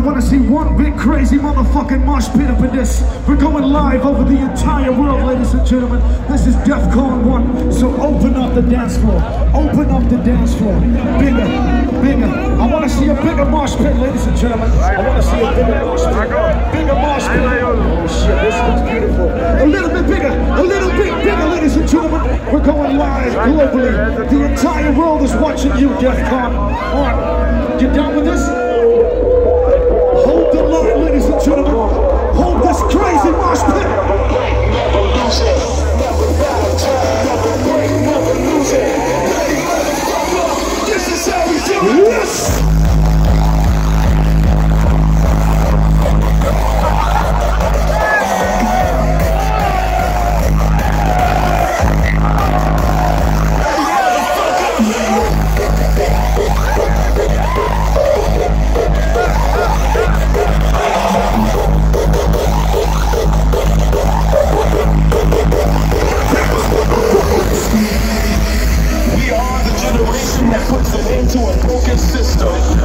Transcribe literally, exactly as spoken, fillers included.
want to see one big crazy motherfucking mosh pit up in this. We're going live over the entire world, ladies and gentlemen. This is DEFCON one, so open up the dance floor. Open up the dance floor. Bigger, bigger. I want to see a bigger mosh pit, ladies and gentlemen. I want to see a bigger mosh pit. Bigger mosh pit. Oh shit, this looks beautiful. A little bit bigger, a little bit bigger, ladies and gentlemen. We're going live globally. The entire world is watching you, DEFCON one. You down with this? Hold the line, ladies and gentlemen. Hold this crazy mosh pit. Never lose it. Never bow down. Never break. Never lose it. Ready, motherfucker. This is how we do it. Yes. That puts an end to a broken system.